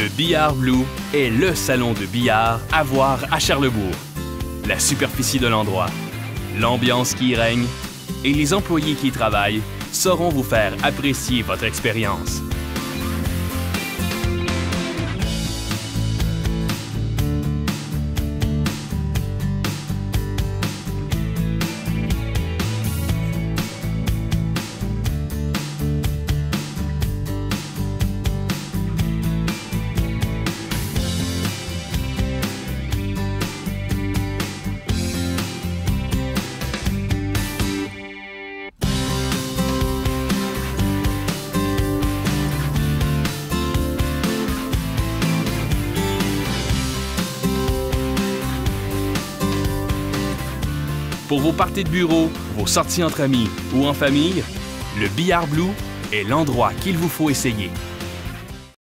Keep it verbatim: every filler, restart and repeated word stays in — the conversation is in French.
Le Billard Blue est le salon de billard à voir à Charlebourg. La superficie de l'endroit, l'ambiance qui y règne et les employés qui y travaillent sauront vous faire apprécier votre expérience. Pour vos parties de bureau, vos sorties entre amis ou en famille, le Billard Blue est l'endroit qu'il vous faut essayer.